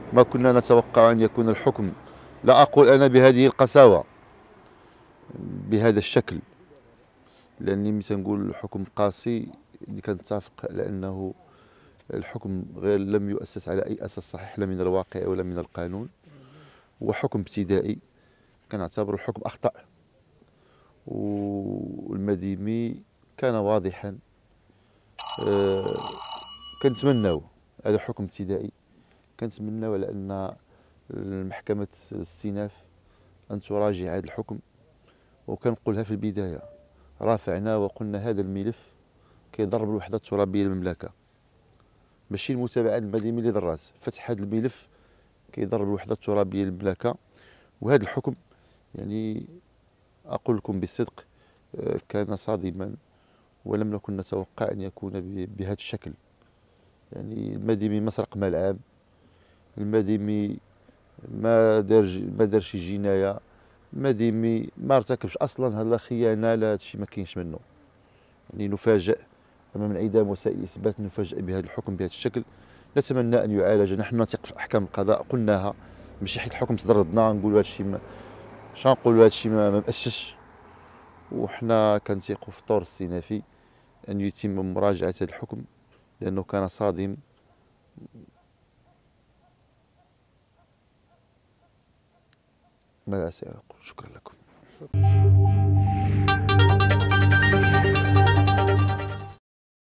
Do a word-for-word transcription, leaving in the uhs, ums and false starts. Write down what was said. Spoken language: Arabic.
ما كنا نتوقع أن يكون الحكم، لا أقول أنا بهذه القساوة، بهذا الشكل، لأني مثل نقول الحكم قاسي، اللي كنتفق على أنه الحكم غير لم يؤسس على أي أساس صحيح، لا من الواقع ولا من القانون، وحكم ابتدائي كنعتبر الحكم أخطأ، والمديمي كان واضحا. أه كنتمناو هذا حكم ابتدائي، كنتمناو على أن المحكمة الاستئناف أن تراجع هذا الحكم. وكنقولها في البداية، رافعنا وقلنا هذا الملف كيضرب الوحدة الترابية للمملكة، ماشي المتابعة المديمي اللي ضرات، فتح هذا الملف كيضرب الوحدة الترابية للمملكة. وهذا الحكم يعني أقول لكم بالصدق كان صادما، ولم نكن نتوقع أن يكون بهذا الشكل. يعني المديمي ما سرق ملعب، المديمي ما دار ما دارش جناية، المديمي ما ارتكبش اصلا لا خيانه لا هادشي، ما كاينش منه. يعني نفاجئ امام انعدام وسائل الاثبات، نفاجئ بهذا الحكم بهذا الشكل. نتمنى ان يعالج، نحن نثق في احكام القضاء، قلناها، ماشي حيت الحكم صدر ضدنا نقولوا هذا الشيء، شنو نقولوا هذا الشيء ما مأسسش. وحنا كنثيقوا في الطور الصنافي ان يتم مراجعه هذا الحكم لانه كان صادم. ماذا سأقول؟ شكرا لكم.